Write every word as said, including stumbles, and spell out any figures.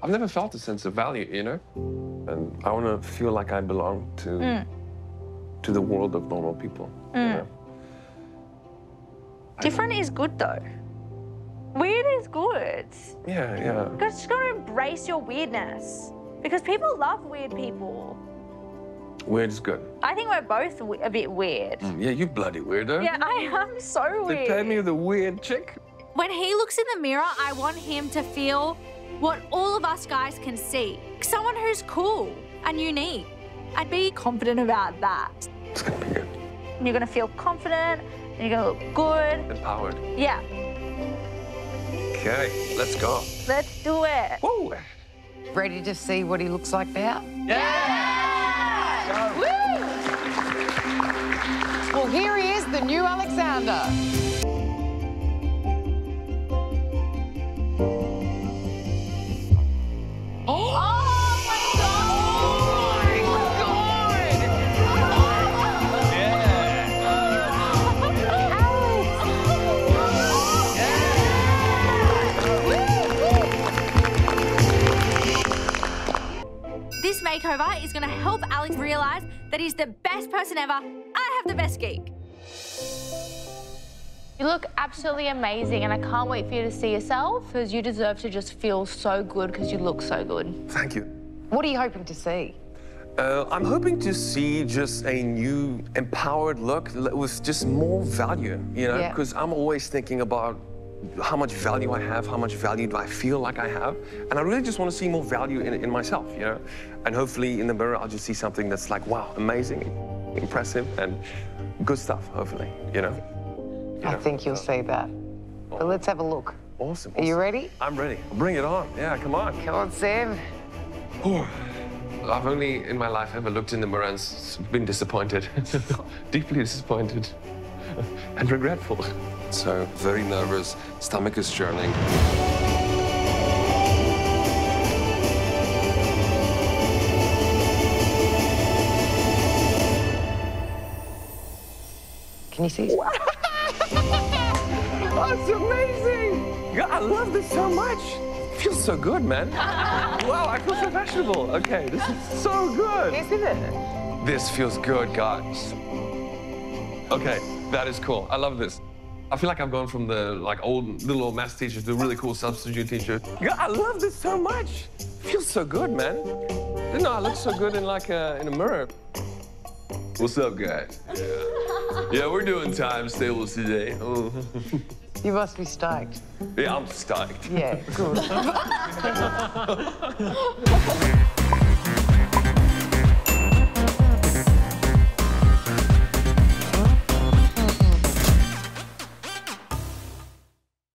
I've never felt a sense of value, you know? And I want to feel like I belong to, mm. to the world of normal people, mm. you know? Different I, is good, though. Weird is good. Yeah, yeah. You just got to embrace your weirdness. Because people love weird people. Weird is good. I think we're both a bit weird. Mm, yeah, you bloody weirdo. Yeah, I am so weird. They paid me the weird chick. When he looks in the mirror, I want him to feel what all of us guys can see. Someone who's cool and unique. I'd be confident about that. It's gonna be good. You're gonna feel confident, and you're gonna look good. Empowered. Yeah. Okay, let's go. Let's do it. Woo! Ready to see what he looks like now? Yeah! Woo! Well, here he is, the new Alexander. This makeover is going to help Alex realise that he's the best person ever. I have the best geek. You look absolutely amazing and I can't wait for you to see yourself because you deserve to just feel so good because you look so good. Thank you. What are you hoping to see? Uh, I'm hoping to see just a new, empowered look with just more value, you know, because yeah. I'm always thinking about how much value I have, how much value do I feel like I have, and I really just want to see more value in, in myself, you know, and hopefully in the mirror I'll just see something that's like, wow, amazing, impressive, and good stuff, hopefully, you know. You I know, think you'll so. see that. Oh. But let's have a look. Awesome, awesome. Are you ready? I'm ready. Bring it on. Yeah, come on. Come on, Sam. I've only in my life ever looked in the mirror and been disappointed, deeply disappointed and regretful. So very nervous, stomach is churning. Can you see? That's amazing! God, I love this so much. It feels so good, man. Wow, I feel so fashionable. Okay, this is so good. Isn't it? This feels good, guys. Okay, that is cool. I love this. I feel like I've gone from the like old little old maths teacher to a really cool substitute teacher. God, I love this so much. It feels so good, man. Didn't know I look so good in like a, in a mirror. What's up, guys? Yeah, yeah we're doing times tables today. Oh. You must be stoked. Yeah, I'm stoked. Yeah, good.